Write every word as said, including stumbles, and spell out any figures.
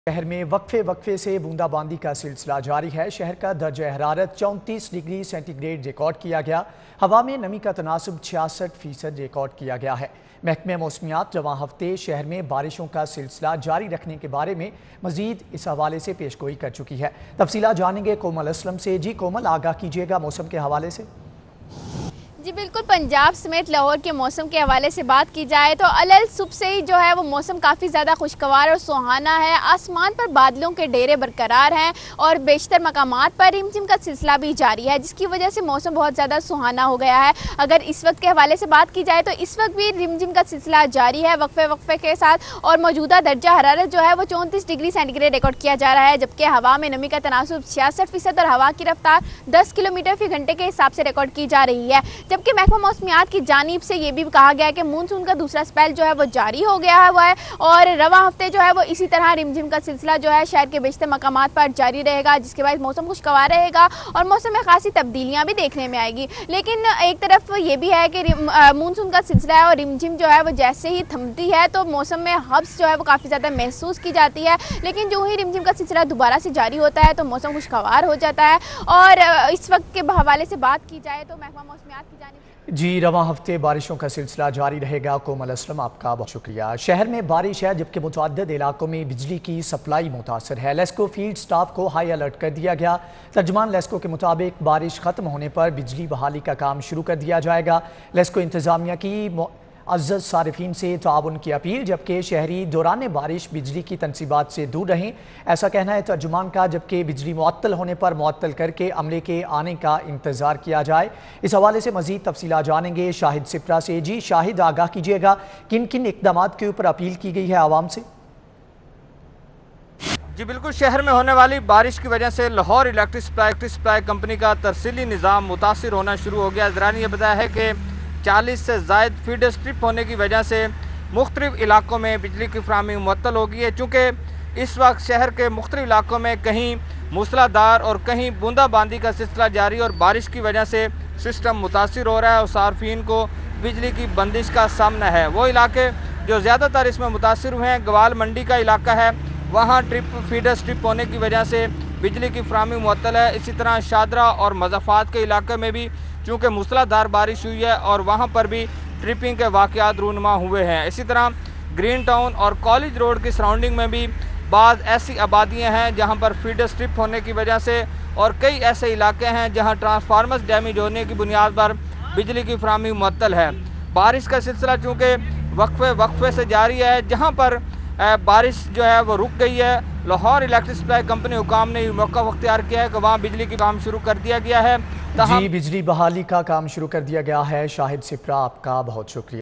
شہر میں وقفے وقفے سے بوندا باندی کا سلسلہ جاری ہے۔ شہر کا درجہ حرارت چونتیس ڈگری سینٹی گریڈ ریکارڈ کیا گیا۔ ہوا میں نمی کا تناسب چھیاسٹھ فیصد ریکارڈ کیا گیا ہے۔ محکمہ موسمیات رواں ہفتے شہر میں بارشوں کا سلسلہ جاری رکھنے کے بارے میں مزید اس حوالے سے پیش گوئی کر چکی ہے۔ تفصیلات جانیں گے کومل اسلم سے۔ جی کومل، آگاہ کیجیے گا موسم کے حوالے سے۔ جی بالکل، پنجاب سمیت لاہور کے موسم کے حوالے سے بات کی جائے تو علل صبح سے ہی جو ہے وہ موسم کافی زیادہ خوشگوار اور سہانا ہے۔ آسمان پر بادلوں کے ڈیرے برقرار ہیں اور بیشتر مقامات پر رم جھم کا سلسلہ بھی جاری ہے، جس کی وجہ سے موسم بہت زیادہ سہانا ہو گیا ہے۔ اگر اس وقت کے حوالے سے بات کی جائے تو اس وقت بھی رم جھم کا سلسلہ جاری ہے وقفے وقفے کے ساتھ، اور موجودہ درجہ حرارت جو ہے وہ چونتیس ڈگری سینٹی گریڈ ریکارڈ کیا جا رہا ہے، جبکہ ہوا میں نمی کا تناسب چھیاسٹھ فیصد اور ہوا کی رفتار دس کلو میٹر فی گھنٹے کے حساب سے ریکارڈ کی جا رہی ہے۔ جبکہ محکمہ موسمیات کی جانب سے یہ بھی کہا گیا ہے کہ مونسون کا دوسرا سپیل جو ہے وہ جاری ہو گیا ہوا ہے اور رواں ہفتے جو ہے وہ اسی طرح رم جھم کا سلسلہ جو ہے شہر کے بیشتر مقامات پر جاری رہے گا، جس کے بعد موسم خوشگوار رہے گا اور موسم میں خاصی تبدیلیاں بھی دیکھنے میں آئے گی۔ لیکن ایک طرف یہ بھی ہے کہ مونسون کا سلسلہ ہے اور رم جھم جو ہے وہ جیسے ہی تھمتی ہے تو موسم میں حبس جو ہے وہ کافی زیادہ محسوس کی جاتی ہے، لیکن جو ہی رم جھم کا سلسلہ دوبارہ سے جاری ہوتا ہے تو موسم خوشگوار ہو جاتا ہے۔ اور اس وقت کے حوالے سے بات کی جائے تو محکمہ موسمیات کی جانب جی رواں ہفتے بارشوں کا سلسلہ جاری رہے گا۔ کومل اسلم، آپ کا بہت شکریہ۔ شہر میں بارش ہے جبکہ متعدد علاقوں میں بجلی کی سپلائی متاثر ہے۔ لیسکو فیلڈ سٹاف کو ہائی الرٹ کر دیا گیا۔ ترجمان لیسکو کے مطابق بارش ختم ہونے پر بجلی بحالی کا کام شروع کر دیا جائے گا۔ لیسکو انتظامیہ کی معزز صارفین سے تعاون کی اپیل، جبکہ شہری دوران بارش بجلی کی تنصیبات سے دور رہیں، ایسا کہنا ہے ترجمان کا، جبکہ بجلی معطل ہونے پر معطل کر کے عملے کے آنے کا انتظار کیا جائے۔ اس حوالے سے مزید تفصیلات جانیں گے شاہد سپرا سے۔ جی شاہد، آگاہ کیجیے گا کن کن اقدامات کے اوپر اپیل کی گئی ہے عوام سے؟ جی بالکل، شہر میں ہونے والی بارش کی وجہ سے Lahore electric supply supply company کا ترسیلی نظام متاثر ہونا شروع ہو گیا۔ ذرائع نے یہ بتایا ہے کہ چالیس سے زائد فیڈر سٹرپ ہونے کی وجہ سے مختلف علاقوں میں بجلی کی فراہمی معطل ہو گئی ہے، چونکہ اس وقت شہر کے مختلف علاقوں میں کہیں موسلا دھار اور کہیں بوندا باندی کا سلسلہ جاری اور بارش کی وجہ سے سسٹم متاثر ہو رہا ہے اور صارفین کو بجلی کی بندش کا سامنا ہے۔ وہ علاقے جو زیادہ تر اس میں متاثر ہوئے ہیں، گوال منڈی کا علاقہ ہے، وہاں ٹرپ فیڈر سٹرپ ہونے کی وجہ سے بجلی کی فراہمی معطل ہے۔ اسی طرح شادرہ اور مضافات کے علاقے میں بھی چونکہ موسلا دھار بارش ہوئی ہے اور وہاں پر بھی ٹرپنگ کے واقعات رونما ہوئے ہیں۔ اسی طرح گرین ٹاؤن اور کالج روڈ کی سراؤنڈنگ میں بھی بعض ایسی آبادیاں ہیں جہاں پر فیڈر سٹرپ ہونے کی وجہ سے، اور کئی ایسے علاقے ہیں جہاں ٹرانسفارمرز ڈیمیج ہونے کی بنیاد پر بجلی کی فراہمی معطل ہے۔ بارش کا سلسلہ چونکہ وقفے وقفے سے جاری ہے، جہاں پر بارش جو ہے وہ رک گئی ہے، لاہور الیکٹرک سپلائی کمپنی حکام نے موقع اختیار کیا ہے کہ وہاں بجلی کی کام شروع کر دیا گیا ہے۔ جی بجلی بحالی کا کام شروع کر دیا گیا ہے۔ شاہد سپرا، آپ کا بہت شکریہ۔